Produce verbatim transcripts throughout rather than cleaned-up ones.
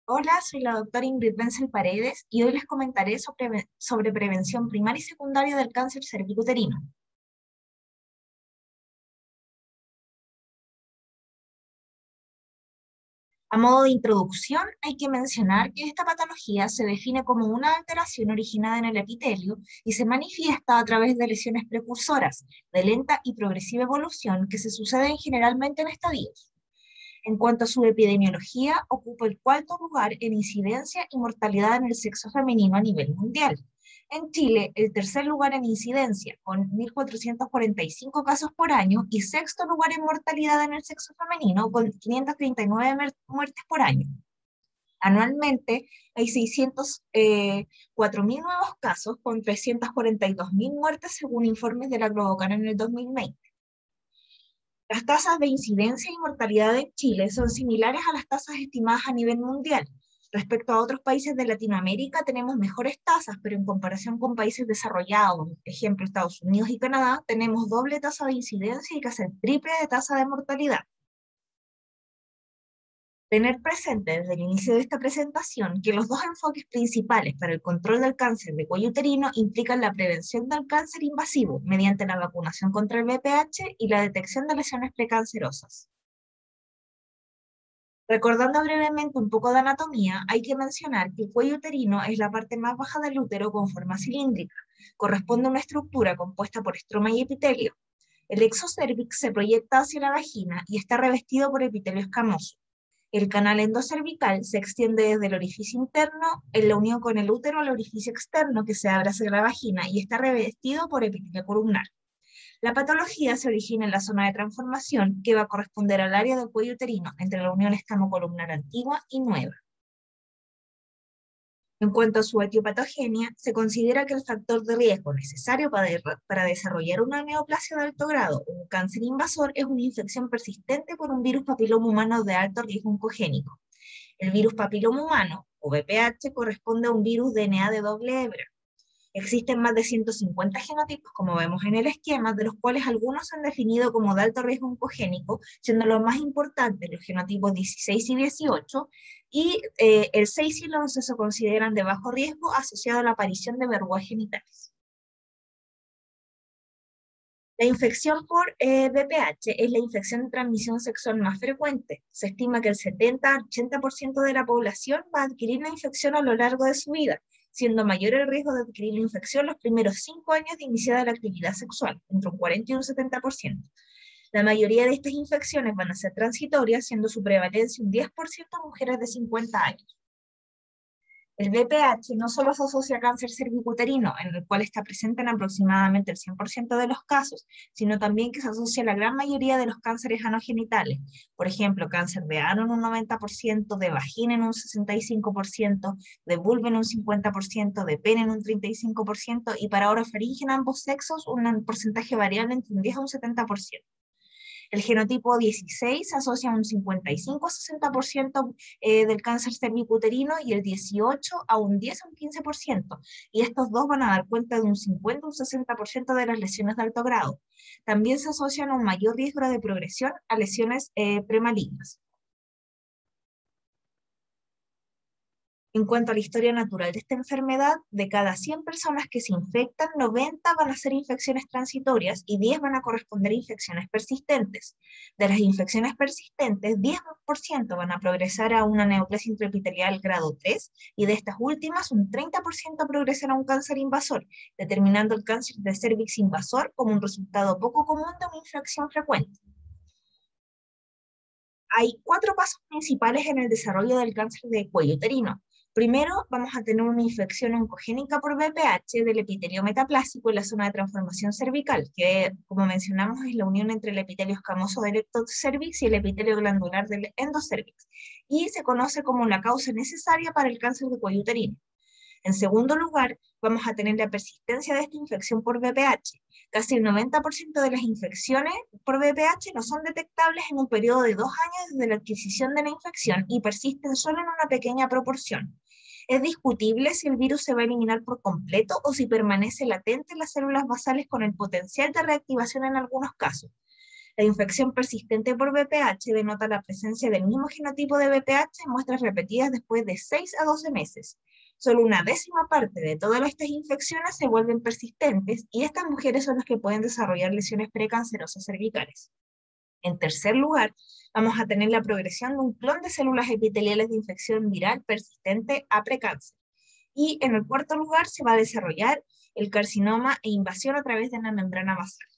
Hola, soy la doctora Ingrid Wenzel Paredes y hoy les comentaré sobre, sobre prevención primaria y secundaria del cáncer cervicuterino. A modo de introducción, hay que mencionar que esta patología se define como una alteración originada en el epitelio y se manifiesta a través de lesiones precursoras de lenta y progresiva evolución que se suceden generalmente en estadios. En cuanto a su epidemiología, ocupa el cuarto lugar en incidencia y mortalidad en el sexo femenino a nivel mundial. En Chile, el tercer lugar en incidencia, con mil cuatrocientos cuarenta y cinco casos por año, y sexto lugar en mortalidad en el sexo femenino, con quinientas treinta y nueve muertes por año. Anualmente hay seiscientos cuatro mil nuevos casos, con trescientas cuarenta y dos mil muertes, según informes de la Globocan en el dos mil veinte. Las tasas de incidencia y mortalidad en Chile son similares a las tasas estimadas a nivel mundial. Respecto a otros países de Latinoamérica, tenemos mejores tasas, pero en comparación con países desarrollados, ejemplo Estados Unidos y Canadá, tenemos doble tasa de incidencia y casi el triple de tasa de mortalidad. Tener presente desde el inicio de esta presentación que los dos enfoques principales para el control del cáncer de cuello uterino implican la prevención del cáncer invasivo mediante la vacunación contra el V P H y la detección de lesiones precancerosas. Recordando brevemente un poco de anatomía, hay que mencionar que el cuello uterino es la parte más baja del útero con forma cilíndrica. Corresponde a una estructura compuesta por estroma y epitelio. El exocervix se proyecta hacia la vagina y está revestido por epitelio escamoso. El canal endocervical se extiende desde el orificio interno en la unión con el útero al orificio externo que se abre hacia la vagina y está revestido por epitelio columnar. La patología se origina en la zona de transformación que va a corresponder al área del cuello uterino entre la unión escamo-columnar antigua y nueva. En cuanto a su etiopatogenia, se considera que el factor de riesgo necesario para, de para desarrollar una neoplasia de alto grado o un cáncer invasor es una infección persistente por un virus papiloma humano de alto riesgo oncogénico. El virus papiloma humano, o V P H, corresponde a un virus D N A de doble hebra. Existen más de ciento cincuenta genotipos, como vemos en el esquema, de los cuales algunos se han definido como de alto riesgo oncogénico, siendo los más importantes los genotipos dieciséis y dieciocho, y eh, el seis y el once se consideran de bajo riesgo asociado a la aparición de verrugas genitales. La infección por eh, V P H es la infección de transmisión sexual más frecuente. Se estima que el setenta a ochenta por ciento de la población va a adquirir la infección a lo largo de su vida, siendo mayor el riesgo de adquirir la infección los primeros cinco años de iniciada la actividad sexual, entre un cuarenta y un setenta por ciento. La mayoría de estas infecciones van a ser transitorias, siendo su prevalencia un diez por ciento en mujeres de cincuenta años. El V P H no solo se asocia a cáncer cervicuterino, en el cual está presente en aproximadamente el cien por ciento de los casos, sino también que se asocia a la gran mayoría de los cánceres anogenitales. Por ejemplo, cáncer de ano en un noventa por ciento, de vagina en un sesenta y cinco por ciento, de vulva en un cincuenta por ciento, de pene en un treinta y cinco por ciento y para orofaringe en ambos sexos un porcentaje variable entre un diez a un setenta por ciento. El genotipo dieciséis se asocia a un cincuenta y cinco a sesenta por ciento eh, del cáncer cervicuterino y el dieciocho a un diez a un quince por ciento. Y estos dos van a dar cuenta de un cincuenta a un sesenta por ciento de las lesiones de alto grado. También se asocian a un mayor riesgo de progresión a lesiones eh, premalignas. En cuanto a la historia natural de esta enfermedad, de cada cien personas que se infectan, noventa van a ser infecciones transitorias y diez van a corresponder a infecciones persistentes. De las infecciones persistentes, diez por ciento van a progresar a una neoplasia intraepitelial grado tres y de estas últimas, un treinta por ciento progresará a un cáncer invasor, determinando el cáncer de cervix invasor como un resultado poco común de una infección frecuente. Hay cuatro pasos principales en el desarrollo del cáncer de cuello uterino. Primero, vamos a tener una infección oncogénica por V P H del epitelio metaplásico en la zona de transformación cervical, que, como mencionamos, es la unión entre el epitelio escamoso del ectocervix y el epitelio glandular del endocervix, y se conoce como la causa necesaria para el cáncer de cuello uterino. En segundo lugar, vamos a tener la persistencia de esta infección por V P H. Casi el noventa por ciento de las infecciones por V P H no son detectables en un periodo de dos años desde la adquisición de la infección y persisten solo en una pequeña proporción. Es discutible si el virus se va a eliminar por completo o si permanece latente en las células basales con el potencial de reactivación en algunos casos. La infección persistente por V P H denota la presencia del mismo genotipo de V P H en muestras repetidas después de seis a doce meses. Solo una décima parte de todas estas infecciones se vuelven persistentes y estas mujeres son las que pueden desarrollar lesiones precancerosas cervicales. En tercer lugar, vamos a tener la progresión de un clon de células epiteliales de infección viral persistente a precáncer. Y en el cuarto lugar se va a desarrollar el carcinoma e invasión a través de la membrana basal.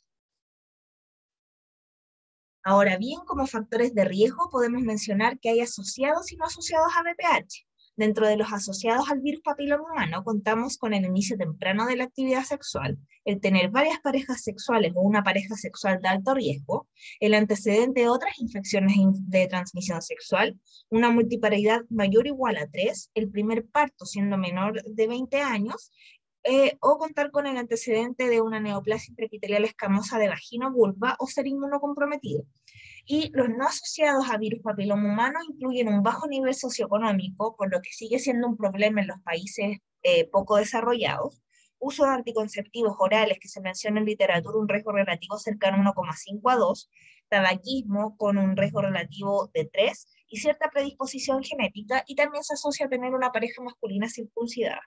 Ahora bien, como factores de riesgo podemos mencionar que hay asociados y no asociados a V P H. Dentro de los asociados al virus papiloma humano contamos con el inicio temprano de la actividad sexual, el tener varias parejas sexuales o una pareja sexual de alto riesgo, el antecedente de otras infecciones de transmisión sexual, una multiparidad mayor o igual a tres, el primer parto siendo menor de veinte años, Eh, o contar con el antecedente de una neoplasia intraepitelial escamosa de vagina o vulva o ser inmunocomprometido. Y los no asociados a virus papiloma humano incluyen un bajo nivel socioeconómico, por lo que sigue siendo un problema en los países eh, poco desarrollados, uso de anticonceptivos orales que se menciona en literatura un riesgo relativo cercano a uno coma cinco a dos, tabaquismo con un riesgo relativo de tres y cierta predisposición genética, y también se asocia a tener una pareja masculina circuncidada.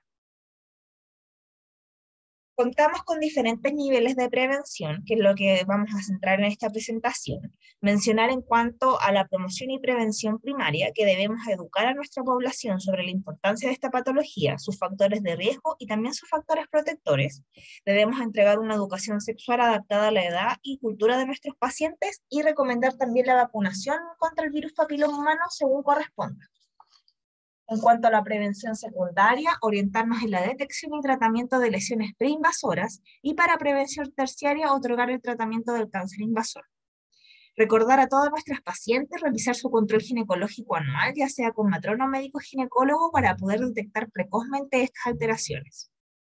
Contamos con diferentes niveles de prevención, que es lo que vamos a centrar en esta presentación. Mencionar en cuanto a la promoción y prevención primaria, que debemos educar a nuestra población sobre la importancia de esta patología, sus factores de riesgo y también sus factores protectores. Debemos entregar una educación sexual adaptada a la edad y cultura de nuestros pacientes y recomendar también la vacunación contra el virus papiloma humano según corresponda. En cuanto a la prevención secundaria, orientarnos en la detección y tratamiento de lesiones preinvasoras y para prevención terciaria, otorgar el tratamiento del cáncer invasor. Recordar a todas nuestras pacientes realizar su control ginecológico anual, ya sea con matrona o médico ginecólogo, para poder detectar precozmente estas alteraciones.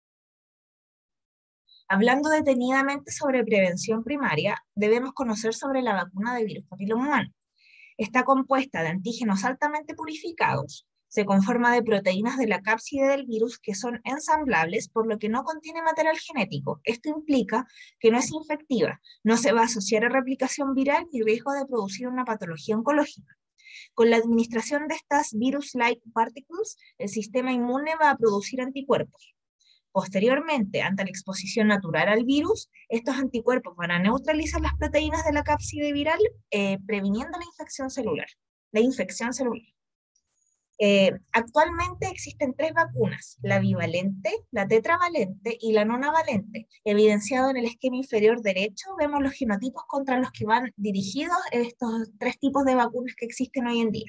Hablando detenidamente sobre prevención primaria, debemos conocer sobre la vacuna de virus papiloma humano. Está compuesta de antígenos altamente purificados. Se conforma de proteínas de la cápside del virus que son ensamblables, por lo que no contiene material genético. Esto implica que no es infectiva, no se va a asociar a replicación viral ni riesgo de producir una patología oncológica. Con la administración de estas virus-like particles, el sistema inmune va a producir anticuerpos. Posteriormente, ante la exposición natural al virus, estos anticuerpos van a neutralizar las proteínas de la cápside viral, eh, previniendo la infección celular. La infección celular. Eh, actualmente existen tres vacunas, la bivalente, la tetravalente y la nonavalente. Evidenciado en el esquema inferior derecho, vemos los genotipos contra los que van dirigidos estos tres tipos de vacunas que existen hoy en día.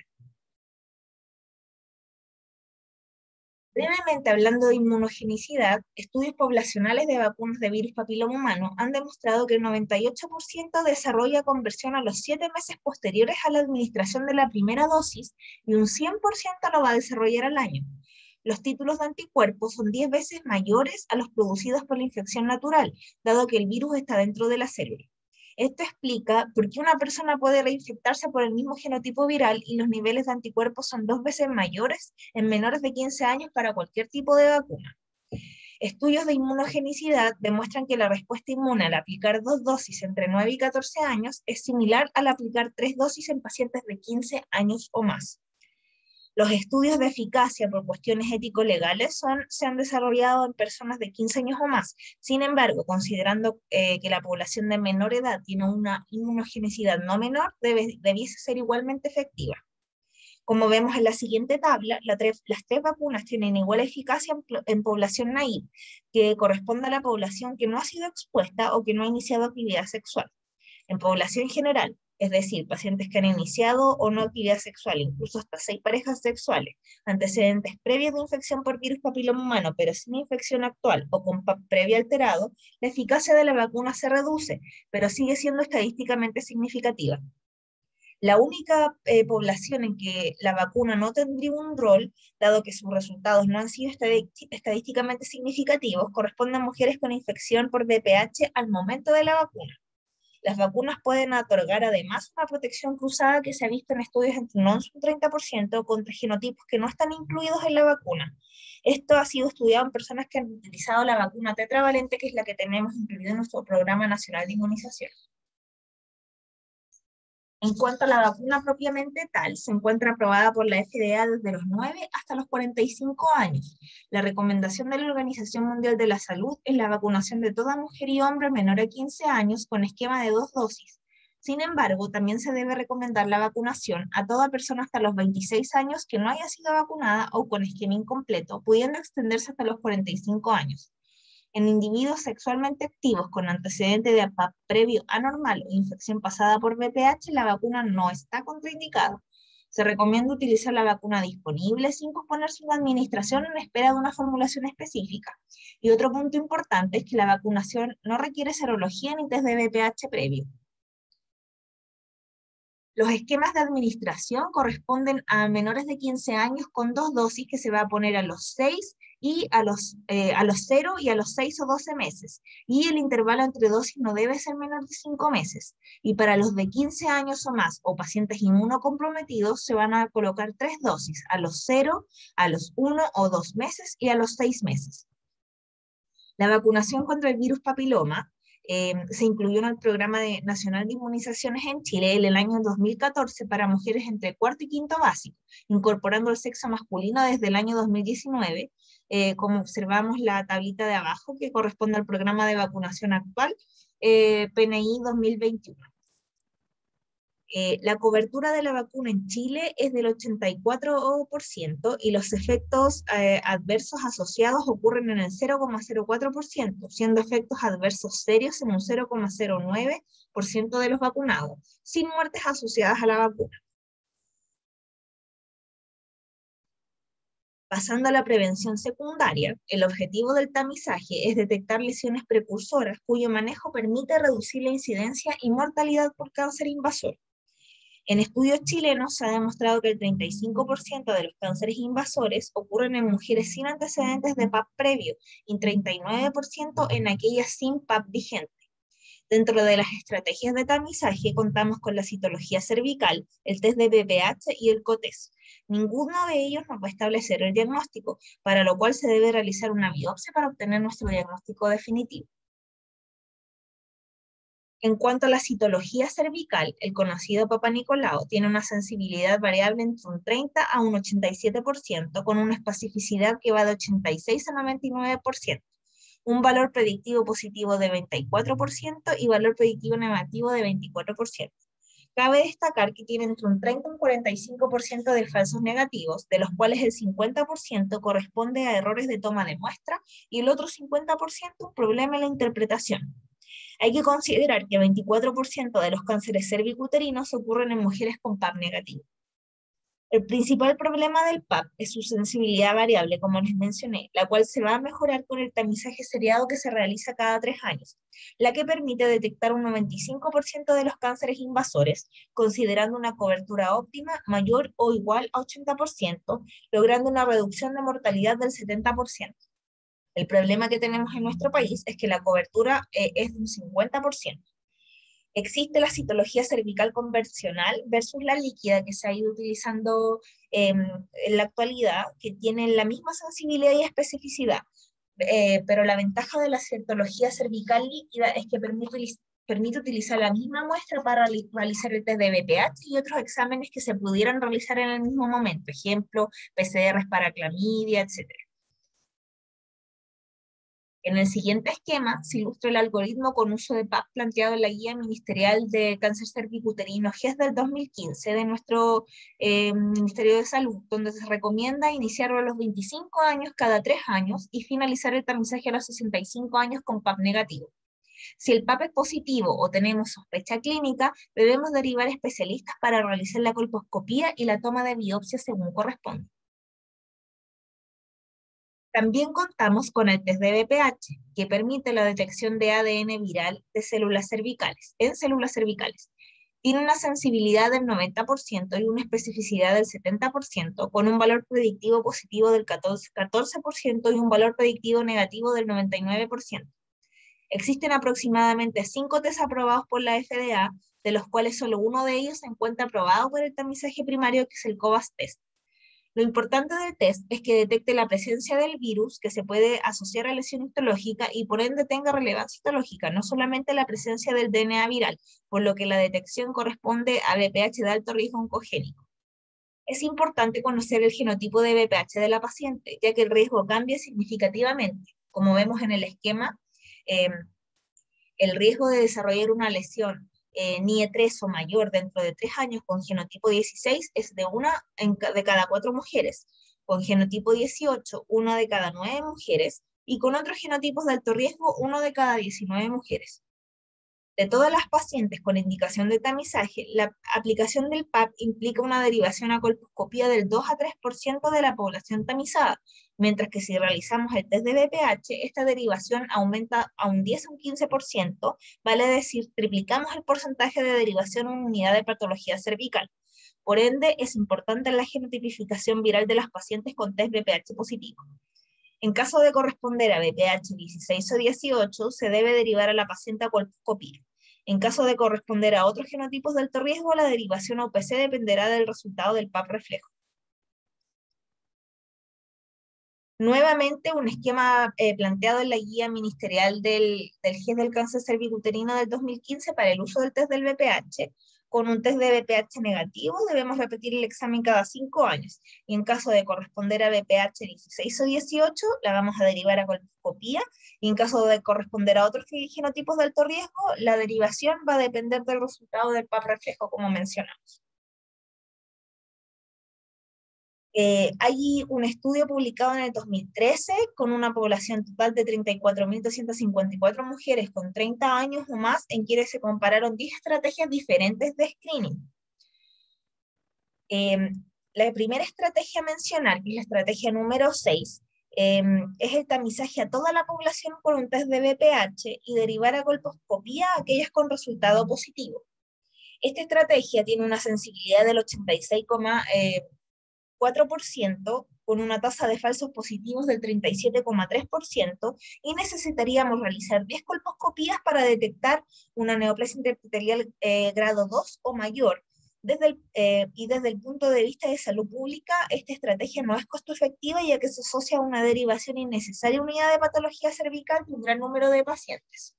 Brevemente hablando de inmunogenicidad, estudios poblacionales de vacunas de virus papiloma humano han demostrado que el noventa y ocho por ciento desarrolla conversión a los siete meses posteriores a la administración de la primera dosis y un cien por ciento lo va a desarrollar al año. Los títulos de anticuerpos son diez veces mayores a los producidos por la infección natural, dado que el virus está dentro de la célula. Esto explica por qué una persona puede reinfectarse por el mismo genotipo viral y los niveles de anticuerpos son dos veces mayores en menores de quince años para cualquier tipo de vacuna. Estudios de inmunogenicidad demuestran que la respuesta inmune al aplicar dos dosis entre nueve y catorce años es similar al aplicar tres dosis en pacientes de quince años o más. Los estudios de eficacia por cuestiones ético-legales son, se han desarrollado en personas de quince años o más. Sin embargo, considerando eh, que la población de menor edad tiene una inmunogenicidad no menor, debe, debiese ser igualmente efectiva. Como vemos en la siguiente tabla, la tres, las tres vacunas tienen igual eficacia en, en población naive, que corresponde a la población que no ha sido expuesta o que no ha iniciado actividad sexual. En población general, es decir, pacientes que han iniciado o no actividad sexual, incluso hasta seis parejas sexuales, antecedentes previos de infección por virus papiloma humano, pero sin infección actual o con P A P previo alterado, la eficacia de la vacuna se reduce, pero sigue siendo estadísticamente significativa. La única eh, población en que la vacuna no tendría un rol, dado que sus resultados no han sido estadísticamente significativos, corresponde a mujeres con infección por V P H al momento de la vacuna. Las vacunas pueden otorgar además una protección cruzada que se ha visto en estudios entre un once y un treinta por ciento contra genotipos que no están incluidos en la vacuna. Esto ha sido estudiado en personas que han utilizado la vacuna tetravalente, que es la que tenemos incluida en nuestro Programa Nacional de Inmunización. En cuanto a la vacuna propiamente tal, se encuentra aprobada por la F D A desde los nueve hasta los cuarenta y cinco años. La recomendación de la Organización Mundial de la Salud es la vacunación de toda mujer y hombre menor a quince años con esquema de dos dosis. Sin embargo, también se debe recomendar la vacunación a toda persona hasta los veintiséis años que no haya sido vacunada o con esquema incompleto, pudiendo extenderse hasta los cuarenta y cinco años. En individuos sexualmente activos con antecedente de A P A P previo anormal o infección pasada por V P H, la vacuna no está contraindicada. Se recomienda utilizar la vacuna disponible sin posponer su administración en espera de una formulación específica. Y otro punto importante es que la vacunación no requiere serología ni test de V P H previo. Los esquemas de administración corresponden a menores de quince años con dos dosis que se va a poner a los seis y a los, eh, a los cero y a los seis o doce meses. Y el intervalo entre dosis no debe ser menor de cinco meses. Y para los de quince años o más o pacientes inmunocomprometidos se van a colocar tres dosis, a los cero, a los uno o dos meses y a los seis meses. La vacunación contra el virus papiloma Eh, se incluyó en el Programa de, Nacional de Inmunizaciones en Chile en el año dos mil catorce para mujeres entre cuarto y quinto básico, incorporando el sexo masculino desde el año dos mil diecinueve, eh, como observamos la tablita de abajo que corresponde al programa de vacunación actual, eh, P N I dos mil veintiuno. Eh, la cobertura de la vacuna en Chile es del ochenta y cuatro por ciento y los efectos eh, adversos asociados ocurren en el cero coma cero cuatro por ciento, siendo efectos adversos serios en un cero coma cero nueve por ciento de los vacunados, sin muertes asociadas a la vacuna. Pasando a la prevención secundaria, el objetivo del tamizaje es detectar lesiones precursoras cuyo manejo permite reducir la incidencia y mortalidad por cáncer invasor. En estudios chilenos se ha demostrado que el treinta y cinco por ciento de los cánceres invasores ocurren en mujeres sin antecedentes de P A P previo y treinta y nueve por ciento en aquellas sin P A P vigente. Dentro de las estrategias de tamizaje contamos con la citología cervical, el test de V P H y el COTES. Ninguno de ellos nos va a establecer el diagnóstico, para lo cual se debe realizar una biopsia para obtener nuestro diagnóstico definitivo. En cuanto a la citología cervical, el conocido Papa Nicolau tiene una sensibilidad variable entre un treinta a un ochenta y siete por ciento, con una especificidad que va de ochenta y seis a noventa y nueve por ciento, un valor predictivo positivo de veinticuatro por ciento y valor predictivo negativo de veinticuatro por ciento. Cabe destacar que tiene entre un treinta y un cuarenta y cinco por ciento de falsos negativos, de los cuales el cincuenta por ciento corresponde a errores de toma de muestra y el otro cincuenta por ciento un problema en la interpretación. Hay que considerar que veinticuatro por ciento de los cánceres cervicuterinos ocurren en mujeres con P A P negativo. El principal problema del P A P es su sensibilidad variable, como les mencioné, la cual se va a mejorar con el tamizaje seriado que se realiza cada tres años, la que permite detectar un noventa y cinco por ciento de los cánceres invasores, considerando una cobertura óptima mayor o igual a ochenta por ciento, logrando una reducción de mortalidad del setenta por ciento. El problema que tenemos en nuestro país es que la cobertura eh, es de un cincuenta por ciento. Existe la citología cervical convencional versus la líquida que se ha ido utilizando eh, en la actualidad, que tienen la misma sensibilidad y especificidad, eh, pero la ventaja de la citología cervical líquida es que permite, permite utilizar la misma muestra para realizar el test de V P H y otros exámenes que se pudieran realizar en el mismo momento, ejemplo, P C Rs para clamidia, etcétera. En el siguiente esquema se ilustra el algoritmo con uso de P A P planteado en la Guía Ministerial de Cáncer Cervicuterino G E S del dos mil quince de nuestro eh, Ministerio de Salud, donde se recomienda iniciarlo a los veinticinco años cada tres años y finalizar el tamizaje a los sesenta y cinco años con P A P negativo. Si el P A P es positivo o tenemos sospecha clínica, debemos derivar especialistas para realizar la colposcopía y la toma de biopsia según corresponde. También contamos con el test de V P H, que permite la detección de A D N viral de células cervicales, en células cervicales. Tiene una sensibilidad del noventa por ciento y una especificidad del setenta por ciento, con un valor predictivo positivo del catorce por ciento y un valor predictivo negativo del noventa y nueve por ciento. Existen aproximadamente cinco test aprobados por la F D A, de los cuales solo uno de ellos se encuentra aprobado por el tamizaje primario, que es el COVAS test. Lo importante del test es que detecte la presencia del virus que se puede asociar a lesión histológica y por ende tenga relevancia histológica, no solamente la presencia del D N A viral, por lo que la detección corresponde a B P H de alto riesgo oncogénico. Es importante conocer el genotipo de B P H de la paciente, ya que el riesgo cambia significativamente. Como vemos en el esquema, eh, el riesgo de desarrollar una lesión eh, N I E tres o mayor dentro de tres años con genotipo dieciséis es de una en ca de cada cuatro mujeres, con genotipo dieciocho, una de cada nueve mujeres, y con otros genotipos de alto riesgo, uno de cada diecinueve mujeres. De todas las pacientes con indicación de tamizaje, la aplicación del P A P implica una derivación a colposcopía del dos a tres por ciento de la población tamizada, mientras que si realizamos el test de B P H, esta derivación aumenta a un diez a un quince por ciento, vale decir, triplicamos el porcentaje de derivación en unidad de patología cervical. Por ende, es importante la genotipificación viral de las pacientes con test B P H positivo. En caso de corresponder a B P H dieciséis o dieciocho, se debe derivar a la paciente a colposcopía. En caso de corresponder a otros genotipos de alto riesgo, la derivación a U P C dependerá del resultado del P A P reflejo. Nuevamente, un esquema eh, planteado en la guía ministerial del, del G E S del cáncer cervicuterino del dos mil quince para el uso del test del B P H. Con un test de B P H negativo debemos repetir el examen cada cinco años. Y en caso de corresponder a B P H dieciséis o dieciocho, la vamos a derivar a colposcopía. Y en caso de corresponder a otros genotipos de alto riesgo, la derivación va a depender del resultado del P A P reflejo, como mencionamos. Eh, hay un estudio publicado en el dos mil trece con una población total de treinta y cuatro mil doscientas cincuenta y cuatro mujeres con treinta años o más, en quienes se compararon diez estrategias diferentes de screening. Eh, la primera estrategia a mencionar, que es la estrategia número seis, eh, es el tamizaje a toda la población con un test de B P H y derivar a colposcopía a aquellas con resultado positivo. Esta estrategia tiene una sensibilidad del ochenta y seis coma cuatro por ciento con una tasa de falsos positivos del treinta y siete coma tres por ciento y necesitaríamos realizar diez colposcopías para detectar una neoplasia intraepitelial eh, grado dos o mayor. Desde el, eh, y desde el punto de vista de salud pública, esta estrategia no es costo efectiva ya que se asocia a una derivación innecesaria unidad de patología cervical de un gran número de pacientes.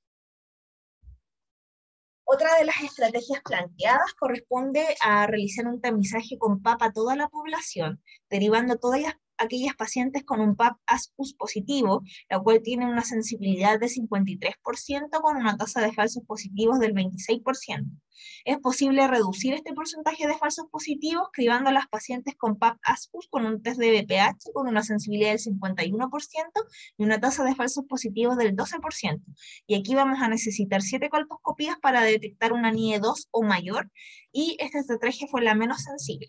Otra de las estrategias planteadas corresponde a realizar un tamizaje con P A P a toda la población, derivando todas las, aquellas pacientes con un P A P ASCUS positivo, la cual tiene una sensibilidad de cincuenta y tres por ciento con una tasa de falsos positivos del veintiséis por ciento. Es posible reducir este porcentaje de falsos positivos cribando a las pacientes con P A P ASCUS con un test de B P H con una sensibilidad del cincuenta y uno por ciento y una tasa de falsos positivos del doce por ciento. Y aquí vamos a necesitar siete colposcopías para detectar una N I E dos o mayor, y esta estrategia fue la menos sensible.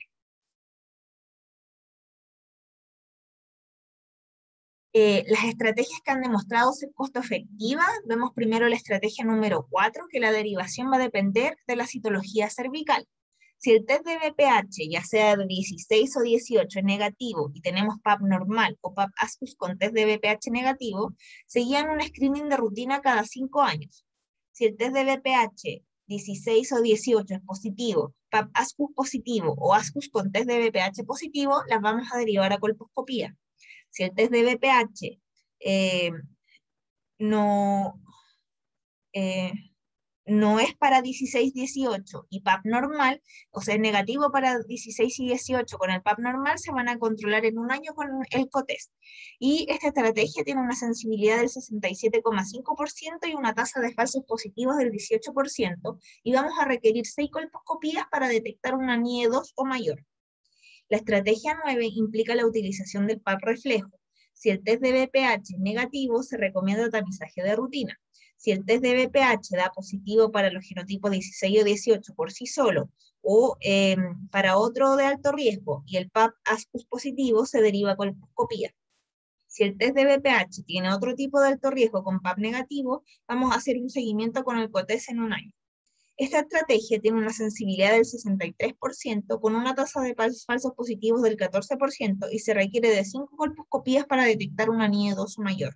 Eh, las estrategias que han demostrado ser costo efectivas, vemos primero la estrategia número cuatro, que la derivación va a depender de la citología cervical. Si el test de B P H, ya sea de dieciséis o dieciocho, es negativo y tenemos P A P normal o P A P ASCUS con test de B P H negativo, seguían un screening de rutina cada cinco años. Si el test de B P H dieciséis o dieciocho es positivo, P A P ASCUS positivo o ASCUS con test de B P H positivo, las vamos a derivar a colposcopía. Si el test de B P H eh, no, eh, no es para dieciséis dieciocho y P A P normal, o sea, es negativo para dieciséis y dieciocho con el P A P normal, se van a controlar en un año con el cotest. Y esta estrategia tiene una sensibilidad del sesenta y siete coma cinco por ciento y una tasa de falsos positivos del dieciocho por ciento, y vamos a requerir seis colposcopías para detectar una N I E dos o mayor. La estrategia nueve implica la utilización del P A P reflejo. Si el test de B P H es negativo, se recomienda tamizaje de rutina. Si el test de B P H da positivo para los genotipos dieciséis o dieciocho por sí solo, o eh, para otro de alto riesgo, y el P A P ASCUS positivo, se deriva con colposcopía. Si el test de B P H tiene otro tipo de alto riesgo con P A P negativo, vamos a hacer un seguimiento con el cotest en un año. Esta estrategia tiene una sensibilidad del sesenta y tres por ciento con una tasa de falsos positivos del catorce por ciento y se requiere de cinco colposcopías para detectar una N I E dos o mayor.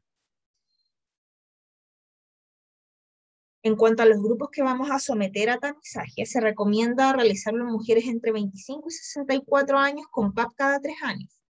En cuanto a los grupos que vamos a someter a tamizaje, se recomienda realizarlo en mujeres entre veinticinco y sesenta y cuatro años con P A P cada tres años.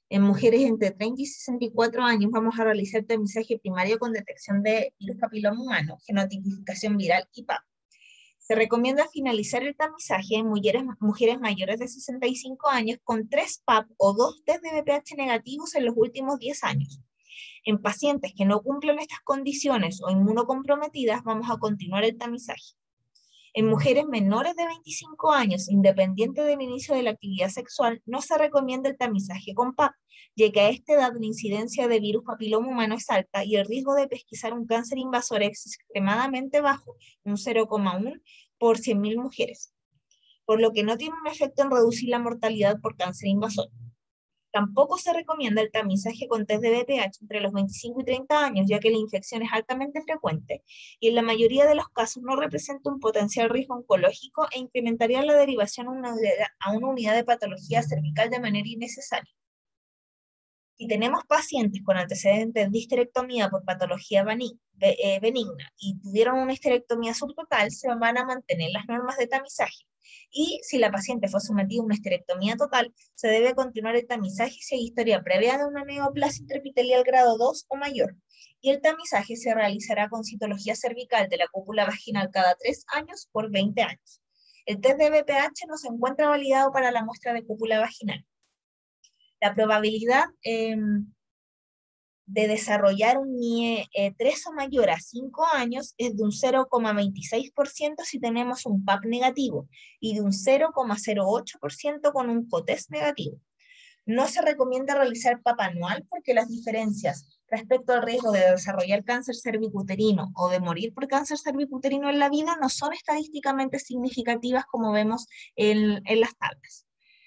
En mujeres entre treinta y sesenta y cuatro años vamos a realizar tamizaje primario con detección de virus papiloma humano, genotipificación viral y P A P. Se recomienda finalizar el tamizaje en mujeres, mujeres mayores de sesenta y cinco años con tres P A P o dos test de V P H negativos en los últimos diez años. En pacientes que no cumplen estas condiciones o inmunocomprometidas, vamos a continuar el tamizaje. En mujeres menores de veinticinco años, independiente del inicio de la actividad sexual, no se recomienda el tamizaje con P A P, ya que a esta edad la incidencia de virus papiloma humano es alta y el riesgo de pesquisar un cáncer invasor es extremadamente bajo, un cero coma uno por cien mil mujeres, por lo que no tiene un efecto en reducir la mortalidad por cáncer invasor. Tampoco se recomienda el tamizaje con test de V P H entre los veinticinco y treinta años, ya que la infección es altamente frecuente y en la mayoría de los casos no representa un potencial riesgo oncológico e incrementaría la derivación a una, a una unidad de patología cervical de manera innecesaria. Si tenemos pacientes con antecedentes de histerectomía por patología benigna y tuvieron una histerectomía subtotal, se van a mantener las normas de tamizaje. Y si la paciente fue sometida a una histerectomía total, se debe continuar el tamizaje si hay historia previa de una neoplasia intraepitelial grado dos o mayor. Y el tamizaje se realizará con citología cervical de la cúpula vaginal cada tres años por veinte años. El test de V P H no se encuentra validado para la muestra de cúpula vaginal. La probabilidad eh, de desarrollar un N I E tres o mayor a cinco años es de un cero coma veintiséis por ciento si tenemos un P A P negativo y de un cero coma cero ocho por ciento con un COTES negativo. No se recomienda realizar P A P anual porque las diferencias respecto al riesgo de desarrollar cáncer cervicuterino o de morir por cáncer cervicuterino en la vida no son estadísticamente significativas como vemos en, en las tablas.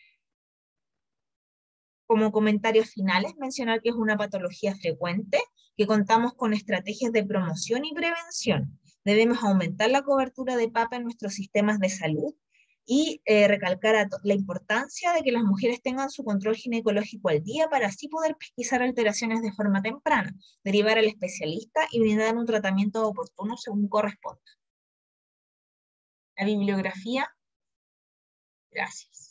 Como comentarios finales, mencionar que es una patología frecuente, que contamos con estrategias de promoción y prevención. Debemos aumentar la cobertura de P A P en nuestros sistemas de salud y eh, recalcar la importancia de que las mujeres tengan su control ginecológico al día para así poder pesquisar alteraciones de forma temprana, derivar al especialista y brindar un tratamiento oportuno según corresponda. La bibliografía. Gracias.